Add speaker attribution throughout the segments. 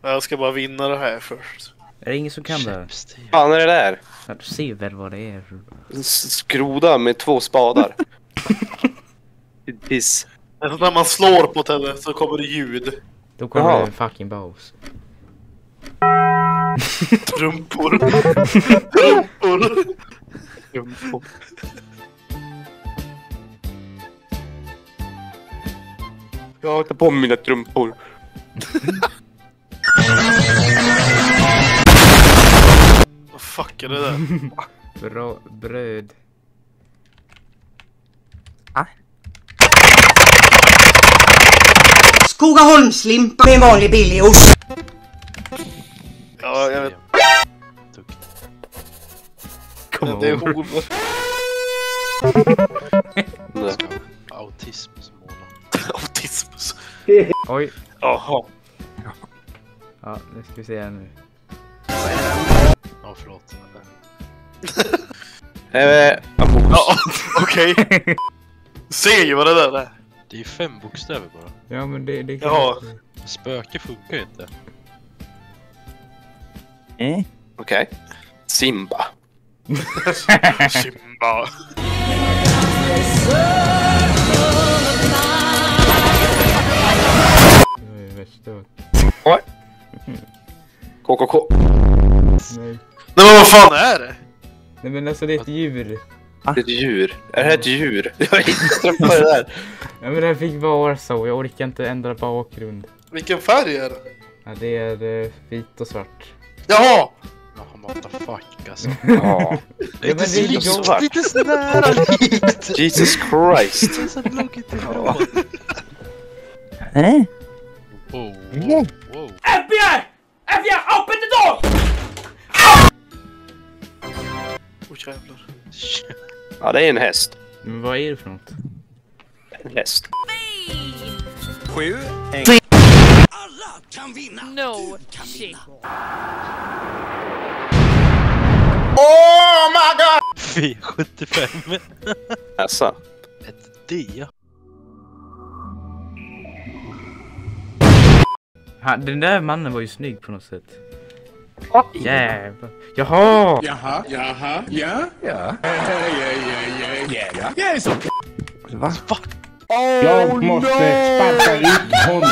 Speaker 1: Jag ska bara vinna det här först.
Speaker 2: Är det ingen som kan det?
Speaker 3: Fan är det där?
Speaker 2: Ja, du ser väl vad det är.
Speaker 3: Skroda med 2 spadar. Piss.
Speaker 1: Alltså när man slår på det så kommer det ljud.
Speaker 2: Då kommer det en fucking boss.
Speaker 1: Trumpor. Trumpor.
Speaker 3: Trumpor. Jag tar på mina trumpor.
Speaker 1: Vad fuck är det där?
Speaker 2: Bra bröd.
Speaker 4: Skogaholmslimpa med en vanlig billig ost.
Speaker 1: Ja, jag vet. Det är hon.
Speaker 5: Autism som målar.
Speaker 1: Autism.
Speaker 2: Oj.
Speaker 1: Jaha.
Speaker 2: Ja, nu ska vi se här nu.
Speaker 5: Ja, förlåt.
Speaker 1: Ja, okej. Du ser ju vad det där är.
Speaker 5: Det är 5 bokstäver bara.
Speaker 2: Ja, men det kan...
Speaker 1: Ja.
Speaker 5: Spöke funkar ju inte.
Speaker 3: Okej. Simba.
Speaker 1: Simba.
Speaker 2: Det är värsta.
Speaker 3: Oj. KKK.
Speaker 2: Nej.
Speaker 1: Nej men vad fan är det?
Speaker 2: Nej men alltså det är ett djur.
Speaker 3: Det är ett djur. Är det ett djur? Jag är inte trött på det där.
Speaker 2: Ja men det fick vara så. Jag orkar inte ändra bakgrund.
Speaker 1: Vilken färg är det?
Speaker 2: Ja, det är vit och svart.
Speaker 1: Jaha!
Speaker 5: Ja, what the fuck alltså.
Speaker 3: Ja.
Speaker 5: Det är inte
Speaker 2: men det är
Speaker 5: så
Speaker 3: svart.
Speaker 5: lite så nära likt.
Speaker 3: Jesus Christ.
Speaker 5: Det är så långt ifrån. Wow, wow, wow.
Speaker 4: FBI! FBI, open the door!
Speaker 1: Åh jävlar.
Speaker 3: Ja, det är en häst.
Speaker 2: Men vad är det för något?
Speaker 3: En häst.
Speaker 6: 7.
Speaker 7: No shit.
Speaker 3: Oh my god!
Speaker 5: V75.
Speaker 3: Alltså.
Speaker 5: Ett D.
Speaker 2: Ha, den där mannen var ju snygg på något sätt. Jävlar. Jaha!
Speaker 6: Jaha, ja. Ja. Ja, så.
Speaker 3: Va?
Speaker 8: Jag måste sparka ut honom.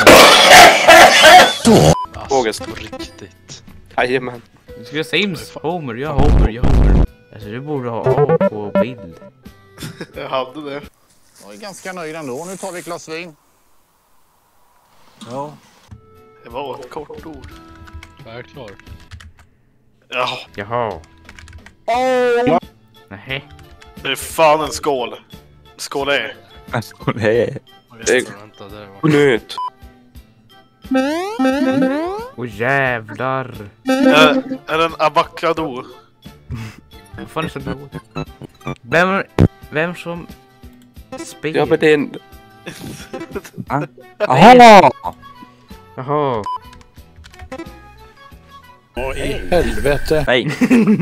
Speaker 5: Alltså, på riktigt.
Speaker 3: Jajamän.
Speaker 2: Du ska Sims. Homer, jag Homer. Alltså du borde ha A på bild.
Speaker 1: Jag hade det.
Speaker 6: Jag är ganska nöjd ändå. Nu tar vi ett glas vin. Ja.
Speaker 1: Det var ett kort ord.
Speaker 5: Jag är klar.
Speaker 1: Ja,
Speaker 2: Jaha. Nej.
Speaker 1: det är fan en skål. Skål är.
Speaker 3: Nej.
Speaker 5: Vänta, där var
Speaker 3: Nöt.
Speaker 2: Åh jävlar.
Speaker 1: Är det en avocado?
Speaker 2: Vad fan är så dåligt? Vem som spelar?
Speaker 3: Ja, men det är en...
Speaker 2: Jaha. Jaha.
Speaker 8: Helvete.
Speaker 3: Nej.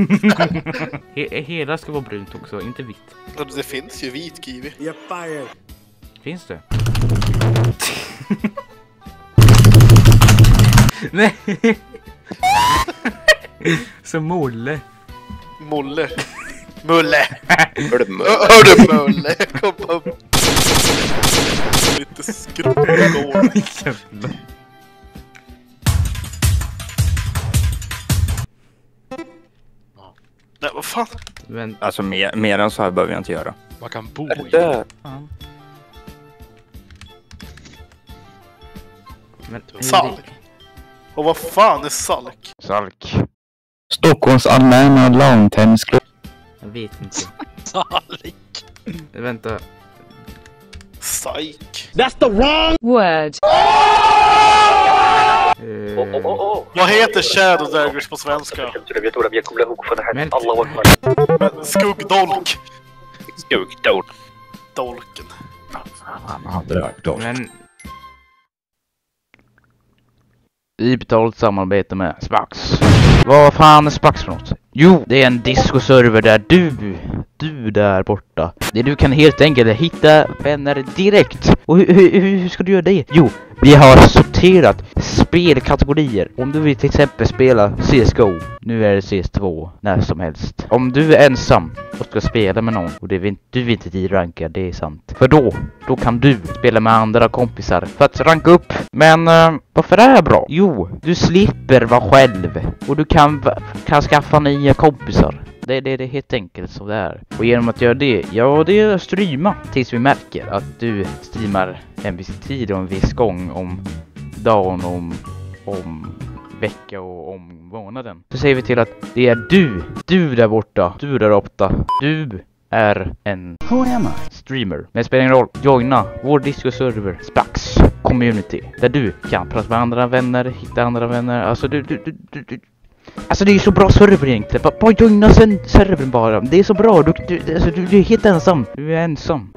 Speaker 2: Hela ska vara brunt också, inte vitt.
Speaker 1: Det finns ju vit kiwi.
Speaker 2: Finns det? Nej. Så Molle.
Speaker 1: Molle. Mulle.
Speaker 3: Hör du Mulle?
Speaker 1: Hör du Mulle? Kom upp. Lite skrubbgård.
Speaker 2: Jävlar.
Speaker 1: Nej, vad fan?
Speaker 2: Men
Speaker 8: Alltså mer än så här behöver jag inte göra.
Speaker 5: Man kan bo
Speaker 3: Är det
Speaker 5: i.
Speaker 3: där?
Speaker 2: fan. Men
Speaker 1: Salk. Och vad fan är salk?
Speaker 8: Salk. Stockholms allmänna lawntennisklubb.
Speaker 2: jag vet inte.
Speaker 5: Salik.
Speaker 2: Vänta.
Speaker 1: Psyk.
Speaker 7: Word.
Speaker 1: Vad heter Shadow Daggers på svenska?
Speaker 2: Men
Speaker 1: Men skuggdolk.
Speaker 3: Skuggdolk.
Speaker 1: Dolken.
Speaker 2: Men i betalt samarbete med Spax. Vad fan är Spax för något? Jo, det är en discoserver där du du där borta. Du kan helt enkelt hitta vänner direkt. Och hur ska du göra det? Jo, vi har sorterat spelkategorier. Om du vill till exempel spela CSGO, nu är det CS2, när som helst. Om du är ensam och ska spela med någon och du vill inte ranka, det är sant. För då kan du spela med andra kompisar för att ranka upp. Men varför är det bra? Jo, du slipper vara själv och du kan skaffa nya kompisar. Det är helt enkelt så där. Och genom att göra det, ja, det är att streama tills vi märker att du streamar en viss tid och en viss gång om dagen, om vecka och om månaden. Så säger vi till att det är du där borta, du där borta, du är en streamer. Men det spelar ingen roll, joina vår Discord-server Spax Community, där du kan prata med andra vänner, hitta andra vänner. Alltså alltså det är så bra server egentligen. Bara joina servern bara. Det är så bra. Du är helt ensam. Du är ensam.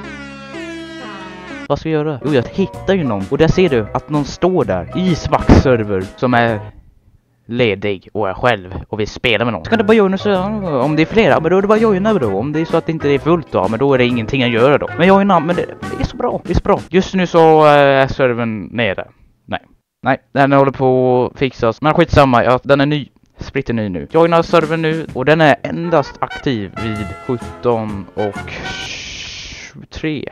Speaker 2: Vad ska jag göra? Jo, jag hittar ju någon. Och där ser du att någon står där i Spax server som är ledig och är själv och vill spela med någon. Så kan du bara joina, så om det är flera, men då är det bara joina då. Om det är så att det inte är fullt då, men då är det ingenting att göra då. Men joina, men det är så bra. Det är så bra. Just nu så är servern nere. Nej, den håller på att fixas. Men skitsamma, ja, den är ny. Splitter ny nu. Joina servern nu och den är endast aktiv vid 17:03.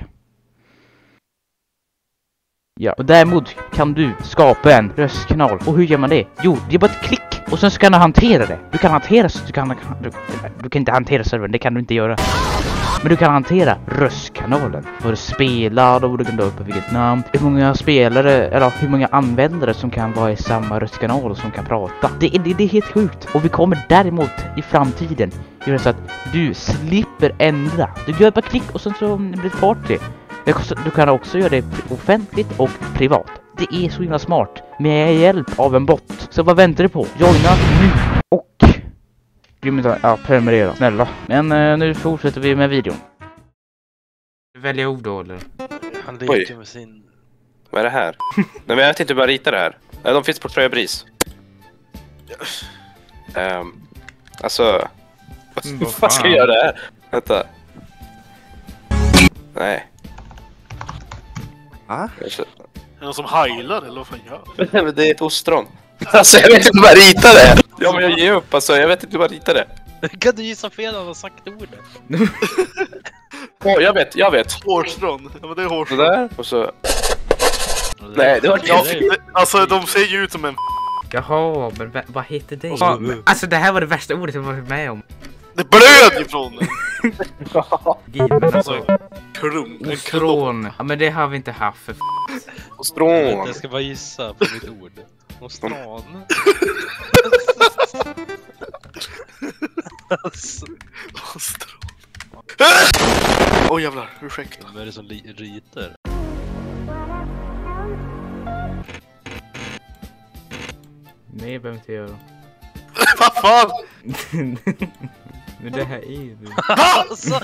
Speaker 2: Ja, och däremot kan du skapa en röstkanal. Och hur gör man det? Jo, det är bara ett klick. Och sen så kan du hantera det. Du kan inte hantera servern, det kan du inte göra. Men du kan hantera röstkanalen. Vad du spelar, då du kan upp vilket namn. Hur många spelare, eller hur många användare som kan vara i samma röstkanal och som kan prata. Det är helt sjukt. Och vi kommer däremot i framtiden göra så att du slipper ändra. Du gör bara klick och sen så blir det fart det. Du kan också göra det offentligt och privat. Det är så himla smart med hjälp av en bot. Så vad väntar du på? Joina nu och prenumerera, snälla. Men nu fortsätter vi med videon. Välja ord då, eller?
Speaker 5: Han leker med sin...
Speaker 3: Vad är det här? Nej, men jag vet inte hur man ritar det här. Nej, de finns på Tröjabris. Alltså... Vad ska jag göra det här? Vänta. Nej.
Speaker 1: Är det någon som heilar eller vad fan gör?
Speaker 3: Nej, men det är ett ostron. Alltså jag vet inte hur man ritar det. Ja, men jag ger upp alltså, jag vet inte hur man ritar det.
Speaker 5: Kan du gissa fel av att sagt ordet?
Speaker 3: Jag vet.
Speaker 1: Hårstrån. Ja, men det är hårstrån.
Speaker 3: Sådär, och så... Nej, det var
Speaker 1: alltså de ser ju ut som en...
Speaker 2: Jaha, men vad heter det? Alltså det här var det värsta ordet jag varit med om.
Speaker 1: Det blöd ifrån den.
Speaker 2: Men alltså...
Speaker 1: Kron.
Speaker 2: Ja, men det har vi inte haft för
Speaker 3: ostron.
Speaker 5: Jag ska bara gissa på mitt ord. Ostron.
Speaker 1: Ostron. Åh jävlar, ursäkta.
Speaker 5: Vad är det som ritar?
Speaker 2: Nej, jag behöver inte göra.
Speaker 1: Vad fan?
Speaker 2: Men det här är ju...
Speaker 5: Alltså!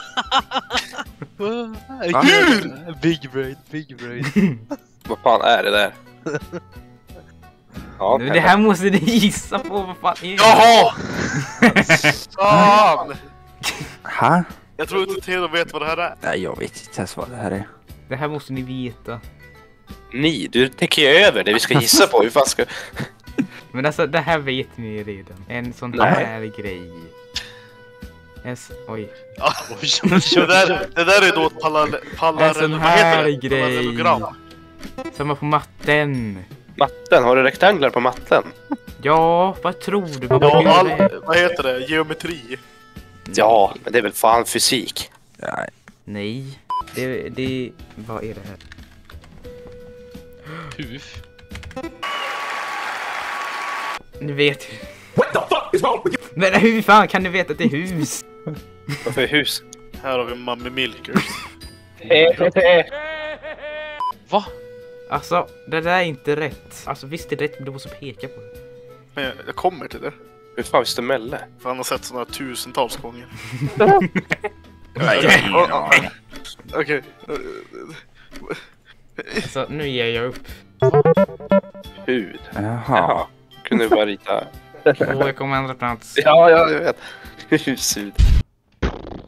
Speaker 5: Big brain.
Speaker 3: Vad fan är det där? Ja,
Speaker 2: men det här måste du gissa på, vad fan är det?
Speaker 1: Jaha! Fan!
Speaker 9: Ha?
Speaker 1: Jag tror inte Theodor vet vad det här är.
Speaker 9: Nej, jag vet inte ens vad det här är.
Speaker 2: Det här måste ni veta.
Speaker 3: Du tänker ju över det vi ska gissa på. Hur fan ska...
Speaker 2: Men alltså, det här vet ni redan. En sån här grej. Oj.
Speaker 1: Ja, det där är då
Speaker 2: en sån här grej. Samma på matten.
Speaker 3: Matten? Har du rektanglar på matten?
Speaker 2: Ja, vad tror du?
Speaker 1: Vad heter det? Geometri?
Speaker 3: Ja, men det är väl fan fysik.
Speaker 2: Nej. Vad är det här?
Speaker 5: Huf.
Speaker 2: Nu vet du. What the fuck is wrong with you? Men hur fan kan du veta att det är hus?
Speaker 3: Varför är hus?
Speaker 1: Här har vi Mamma Milkers.
Speaker 5: Va?
Speaker 2: Alltså, det där är inte rätt. Alltså visst är det rätt, men du måste peka på det.
Speaker 1: Men jag kommer till det.
Speaker 3: Hur fan visste Melle?
Speaker 1: För han har sett såna tusentals gånger. Okej.
Speaker 2: Så nu ger jag upp.
Speaker 3: Hud.
Speaker 9: Jaha.
Speaker 3: Kunde du bara rita?
Speaker 2: Jag kommer ändra plats.
Speaker 3: Ja, jag vet. Hushud.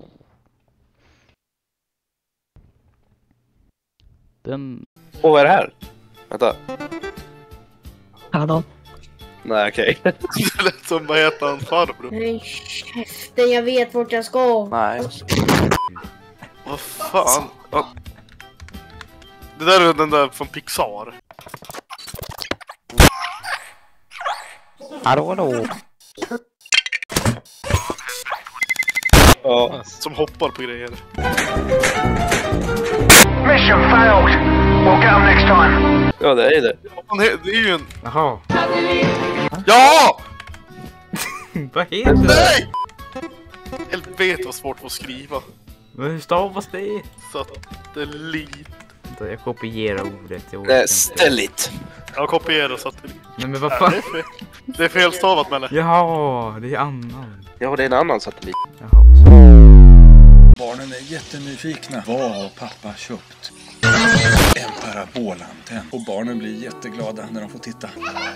Speaker 2: Den...
Speaker 3: Åh, vad är det här? Vänta.
Speaker 10: Hallå?
Speaker 3: Nej, okej.
Speaker 1: Det lät som vad heter han farbror?
Speaker 10: Nej, käften, jag vet vart jag ska.
Speaker 3: Nej.
Speaker 1: Vad fan? Ja. Det där är den där från Pixar.
Speaker 9: Hallå.
Speaker 3: Ja.
Speaker 1: Som hoppar på grejer.
Speaker 4: Mission failed. We'll get them next time.
Speaker 3: Ja, det är det.
Speaker 1: Det är ju en...
Speaker 2: Jaha.
Speaker 1: Ja!
Speaker 2: Vad heter det?
Speaker 1: Nej! Helvete vad svårt att skriva.
Speaker 2: Men hur stavas det?
Speaker 1: Satellit.
Speaker 2: Jag kopierar ordet.
Speaker 3: Ställigt.
Speaker 1: Jag kopierar satellit.
Speaker 2: Nej men vad fan?
Speaker 1: Det är felstavat Melle.
Speaker 2: Jaha, det är annan.
Speaker 3: Ja, det är en annan satellit.
Speaker 2: Jaha.
Speaker 6: Barnen är jättenyfikna. Vad har pappa köpt? En parabolantenn. Och barnen blir jätteglada när de får titta.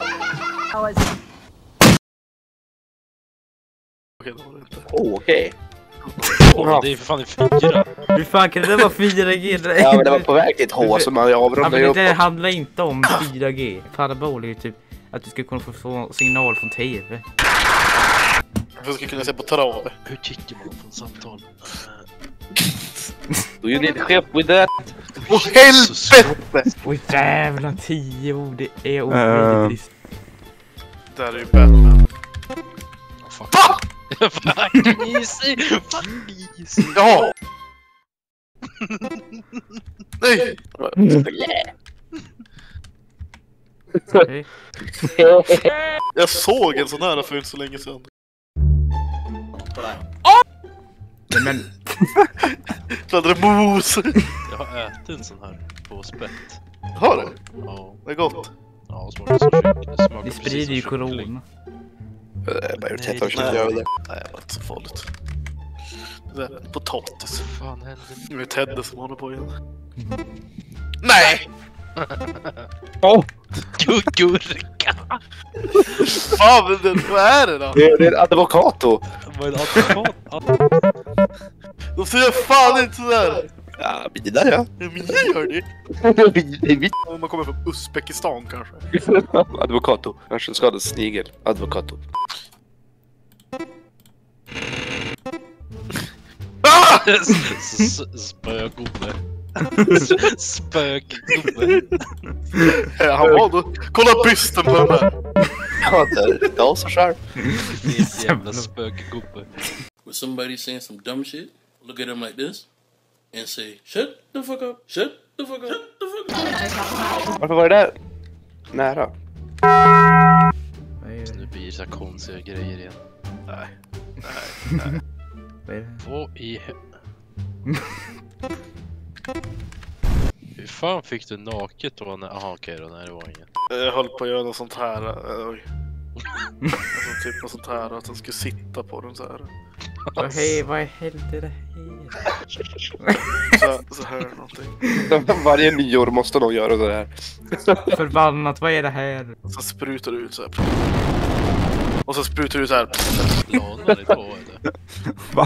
Speaker 1: Okej, det var det inte.
Speaker 3: Okej.
Speaker 5: Det är för fan i 4.
Speaker 2: Hur fan kan det vara 4G?
Speaker 3: Ja, men det var på väg till ett H som man avrundar
Speaker 2: ja,
Speaker 3: upp.
Speaker 2: men det handlar inte om 4G. Parabol är ju typ att du ska kunna få signal från TV.
Speaker 1: Jag ska kunna se på trav.
Speaker 5: Hur kickar man från samtal?
Speaker 3: Do you need help with that?
Speaker 1: Åh helvete!
Speaker 2: Oj jävla 10 ord, det är orimligt.
Speaker 1: Där är ju Batman.
Speaker 5: Fuck. Fuck easy! Fuck easy!
Speaker 1: Ja! Nej!
Speaker 2: Okej.
Speaker 1: Jag såg en sån här för inte så länge sedan.
Speaker 2: Nej, men
Speaker 1: Så hade det mos!
Speaker 5: Jag har ätit en sån här på spett.
Speaker 1: Har du?
Speaker 5: Ja.
Speaker 1: Det är gott.
Speaker 5: Ja, smakar som kyckling. Smakar
Speaker 2: det sprider ju
Speaker 5: precis som kyckling.
Speaker 2: corona.
Speaker 3: Majoriteten av
Speaker 1: Nej,
Speaker 3: kött gör det.
Speaker 1: Nej, det var inte så farligt. Det där är potatis.
Speaker 5: Vad fan händer?
Speaker 1: Nu är Tedde som håller på igen. Nej!
Speaker 5: Gurka!
Speaker 1: Fan, vad är det då?
Speaker 3: Det är advokato.
Speaker 5: Vad är det? Advokat?
Speaker 1: De säger fan inte sådär!
Speaker 3: Ja, mina ja.
Speaker 1: Ja, men jag gör det. Om man kommer från Uzbekistan kanske.
Speaker 3: Advokato. Kanske skadad snigel. Advokato.
Speaker 5: Spögubbe. Spögubbe.
Speaker 1: Han valde att kolla bysten på den där.
Speaker 3: Ja, det är så själv.
Speaker 5: Det är ett jävla spöggubbe.
Speaker 11: When somebody's saying some dumb shit, look at them like this and say, shut the fuck up, shut the fuck up, shut the fuck up.
Speaker 3: Varför var det där? Nära.
Speaker 5: Nu blir det så här konstiga grejer igen.
Speaker 1: Nej.
Speaker 5: Vad i... Hur fan fick du naket då? Aha, okej då, nej det var inget.
Speaker 1: Jag höll på att göra något sånt här. Oj. Alltså, typ något sånt här att den skulle sitta på den så här.
Speaker 2: Hej, vad i helvete är det här?
Speaker 1: Så här någonting.
Speaker 3: Varje nyår måste någon göra det här.
Speaker 2: Förbannat, vad är det här?
Speaker 1: Så sprutar det ut så här. Och så sprutar det ut så här.
Speaker 5: Lanar det på eller?
Speaker 9: Va?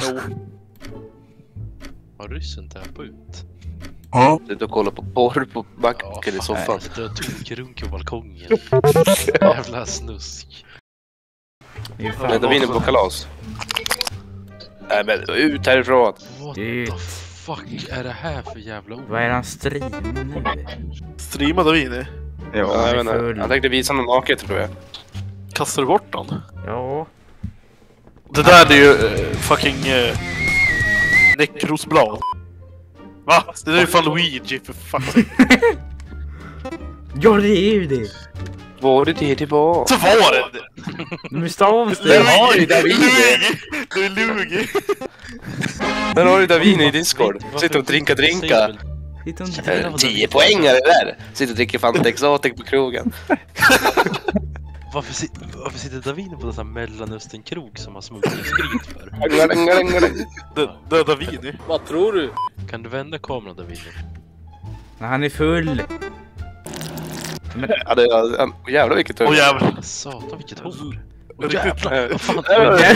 Speaker 5: Har ryssen täppat ut?
Speaker 3: Ja. Du kollar på porr på backen i soffan.
Speaker 5: Du har tokrunk på balkongen. Jävla snusk.
Speaker 3: Nej, då vinner på kalas. Nej men ut härifrån.
Speaker 5: What the fuck är det här för jävla ord?
Speaker 2: Vad är han streamar nu?
Speaker 1: Streama Davini?
Speaker 3: Ja, jag vet inte. Jag tänkte visa någon naket tror jag.
Speaker 1: Kastar du bort den?
Speaker 2: Ja.
Speaker 1: Det där är ju fucking Nekrosblad. Va? Det där är ju fan Luigi för fuck.
Speaker 2: Ja, det är ju det.
Speaker 3: Var det var?
Speaker 1: Så var det!
Speaker 2: Men stavas det?
Speaker 3: Där har du Davini!
Speaker 1: Det är Luigi!
Speaker 3: Där har du Davini i Discord. Sitter och drinkar. 10 poängare där! Sitter och dricker Fanta Exotic på krogen.
Speaker 5: Varför sitter Davini på en sån här Mellanöstern-krog som har smugglat sprit för?
Speaker 1: Det är Davini.
Speaker 11: Vad tror du?
Speaker 5: Kan du vända kameran, Davini?
Speaker 2: Nej, han är full.
Speaker 3: Men... Ja, det är jävlar vilket hår.
Speaker 1: Åh jävlar.
Speaker 5: Satan, vilket hår.
Speaker 1: Åh
Speaker 5: jävlar. Vad fan?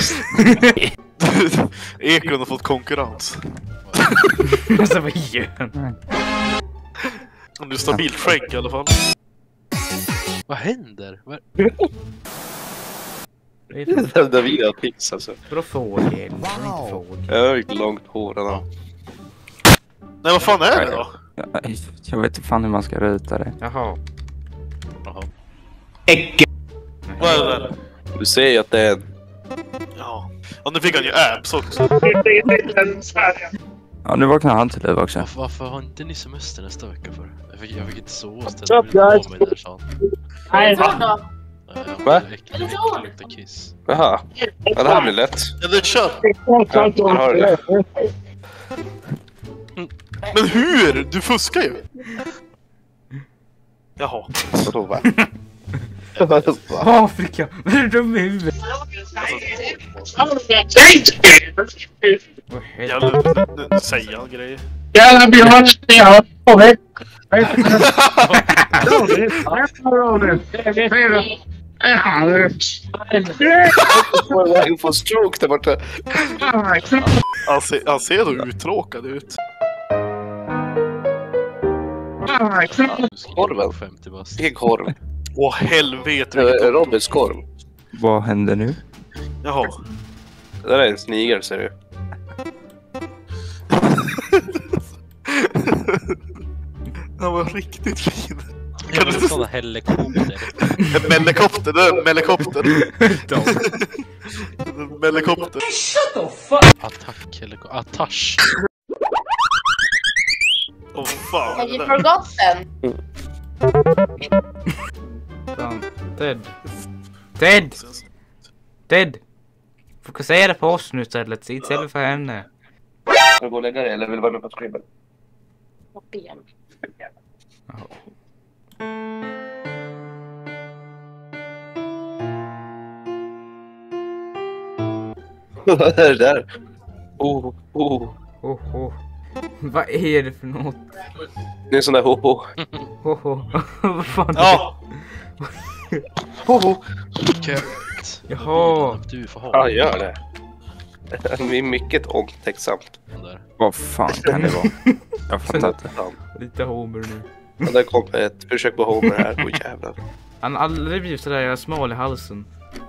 Speaker 1: Ekon har fått konkurrens.
Speaker 2: Alltså vad gör han?
Speaker 1: Du är stabilt skägg i alla fall.
Speaker 5: Vad händer?
Speaker 3: David har pix alltså.
Speaker 2: Vadå fågel?
Speaker 3: Jag har ett långt hår. Ja.
Speaker 1: Nej, vad fan är det då?
Speaker 9: Jag vet inte fan hur man ska ruta det.
Speaker 2: Jaha.
Speaker 8: Äcke.
Speaker 1: Vad är det där?
Speaker 3: Du ser ju att det är en...
Speaker 1: Ja. Och nu fick han ju abs också.
Speaker 9: Ja, nu vaknar han till liv också.
Speaker 5: Varför har inte ni semester nästa vecka för? Jag fick inte sova ställa mig på mig där sa han.
Speaker 10: Nej, då.
Speaker 3: Va?
Speaker 5: Äckligt luktar kiss.
Speaker 3: Jaha. Ja, det här blir lätt.
Speaker 1: Ja, det kör.
Speaker 3: Ja, jag har det.
Speaker 1: Men hur? Du fuskar ju. Jaha.
Speaker 3: Vadå va?
Speaker 2: Afrika! Vad är du dum i huvudet?
Speaker 1: Jävlar, nu säger han grejer.
Speaker 8: Jävla björn, ja.
Speaker 3: Han får stroke där borta.
Speaker 1: Han ser så uttråkad ut.
Speaker 3: Korven.
Speaker 5: 50 bast.
Speaker 3: Vilken korv?
Speaker 1: Åh helvete.
Speaker 3: Robins korv.
Speaker 9: Vad händer nu?
Speaker 1: Jaha.
Speaker 3: Det där är en snigel ser du.
Speaker 1: Han var riktigt fin.
Speaker 5: Kan du såna helikopter?
Speaker 1: En melikopter, det är en melikopter. En melikopter.
Speaker 5: Attack helikopter. Attach.
Speaker 1: Åh fan.
Speaker 10: Have you forgotten?
Speaker 2: Fan. Ted! Ted! Fokusera på oss nu istället. Istället för henne.
Speaker 3: Ska du gå och lägga dig eller vill du vara med på skriven?
Speaker 10: Ben.
Speaker 3: Vad är det där? Oh.
Speaker 2: Vad är det för något?
Speaker 3: Det är en sån där ho.
Speaker 2: Vad fan?
Speaker 1: Ja.
Speaker 5: Kött.
Speaker 2: Jaha.
Speaker 5: Du får ha.
Speaker 3: Ja, gör det. Det är mycket omtänksamt.
Speaker 9: Vad fan kan det vara? Jag fattar inte.
Speaker 2: Lite Homer nu.
Speaker 3: Och där kom ett försök på Homer här. Åh jävlar.
Speaker 2: Han har aldrig blivit sådär, jag är smal i halsen.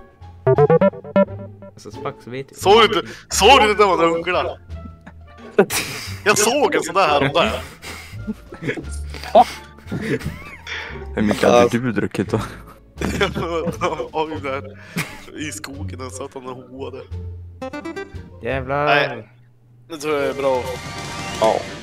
Speaker 2: Alltså Spax vet jag.
Speaker 1: Såg du det där man unglar? Jag såg en sån där här och där.
Speaker 9: Hur mycket hade du druckit då?
Speaker 1: Oj, där i skogen så att han hoade.
Speaker 2: Jävlar.
Speaker 1: Nej, det tror jag är bra.
Speaker 3: Ja.